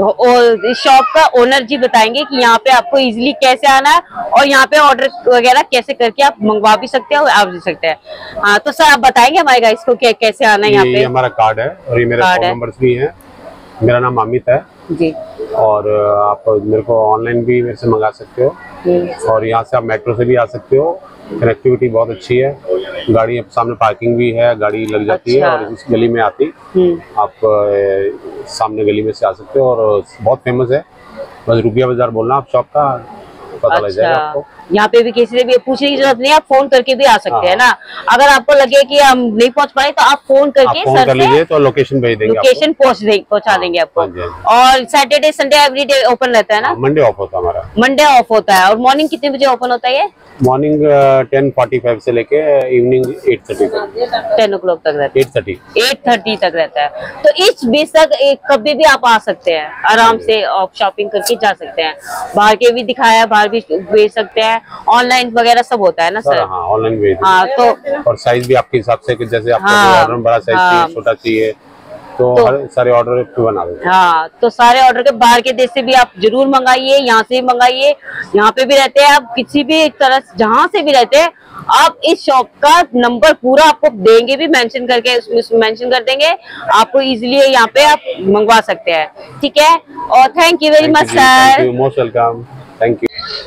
इस शॉप का ओनर जी बताएंगे कि यहाँ पे आपको इजीली कैसे आना है और यहाँ पे ऑर्डर वगैरह कैसे करके आप मंगवा भी सकते हैं और आ भी सकते हैं। हाँ, तो सर आप बताएंगे हमारे गाइस को क्या कैसे आना है यहाँ पे? ये हमारा कार्ड है और ये मेरे फोन नंबर्स भी हैं। मेरा नाम अमित है जी, और आप मेरे को ऑनलाइन भी मेरे से मंगा सकते हो और यहाँ से आप मेट्रो से भी आ सकते हो। कनेक्टिविटी बहुत अच्छी है, गाड़ी सामने पार्किंग भी है, गाड़ी लग जाती अच्छा। है और इस गली में आती आप ए, सामने गली में से आ सकते हो और बहुत फेमस है। बस रुपया बाजार बोलना आप शॉप का, पता अच्छा। लग जाएगा आपको। यहाँ पे भी किसी से भी पूछने की जरूरत नहीं है, आप फोन करके भी आ सकते हैं ना। अगर आपको लगे कि हम नहीं पहुंच पाए तो आप फोन करके आप फोन सर कर लीजिए तो लोकेशन भेज देंगे, लोकेशन पहुंच देंगे पहुंचा देंगे आपको। और सैटरडे संडे एवरीडे ओपन रहता है ना? मंडे ऑफ होता है हमारा। मंडे ऑफ होता है। और मॉर्निंग कितने बजे ओपन होता है ये? मॉर्निंग टेन फोर्टी फाइव से लेके इवनिंग एट थर्टी तक, टेन ओ क्लॉक तक रहता है, एट थर्टी एट थर्टी तक रहता है। तो इस बीच तक एक कभी भी आप आ सकते हैं, आराम से आप शॉपिंग करके जा सकते हैं। बाहर के भी दिखाया, बाहर भी भेज सकते हैं, ऑनलाइन वगैरह सब होता है ना सर? हाँ, ऑनलाइन भेज। हाँ, तो और साइज भी आपके हिसाब से, जैसे आपको हाँ, ऑर्डर बड़ा साइज हाँ, चाहिए, छोटा चाहिए, तो, तो हर सारे ऑर्डर पे बना देते। हाँ, तो सारे ऑर्डर के बाहर के देश से भी आप जरूर मंगाइए, यहाँ से भी मंगाइए। यहाँ पे भी रहते हैं आप, किसी भी तरह जहाँ से भी रहते हैं आप, इस शॉप का नंबर पूरा आपको देंगे भी, मेंशन करके उसमें मेंशन कर देंगे, आपको इजीली यहाँ पे आप मंगवा सकते हैं। ठीक है, और thank you very much sir, most welcome, thank you.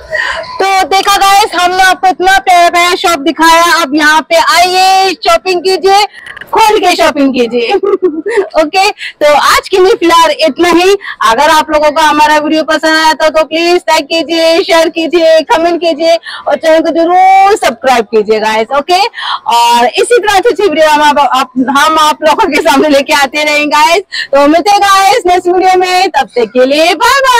तो देखा गाइस, हमने आपको इतना प्यारा प्यारा शॉप दिखाया। अब यहाँ पे आइए, शॉपिंग कीजिए, खोल के शॉपिंग कीजिए। ओके, तो आज के लिए फिलहाल इतना ही। अगर आप लोगों को हमारा वीडियो पसंद आया तो, तो प्लीज लाइक कीजिए, शेयर कीजिए, कमेंट कीजिए और चैनल को जरूर सब्सक्राइब कीजिए गाइस। ओके, और इसी तरह अच्छी वीडियो हम आप, आप, हम आप लोगों के सामने लेके आते रहेंगे गाइस। तो मिलते हैं गाइस नेक्स्ट वीडियो में, तब तक के लिए बाय बाय।